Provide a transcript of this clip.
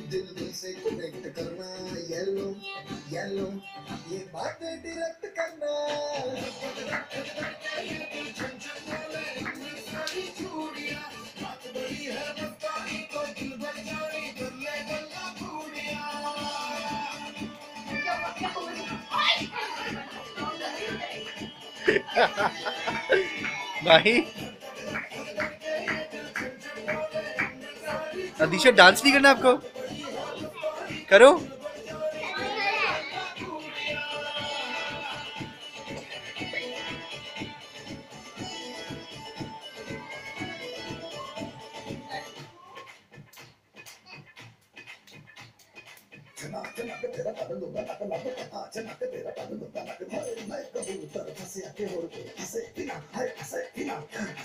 दिल दिल से कनेक्ट करना, येलो येलो ये बातें डायरेक्ट करना। भाई अदिशा डांस नहीं करना आपको? करो। चना चना के तेरा पागल दूंगा नक नक चना के तेरा पागल दूंगा नक मैं कबूतर फंसे आके होड़ पे हंसे बिना हाय हंसे बिना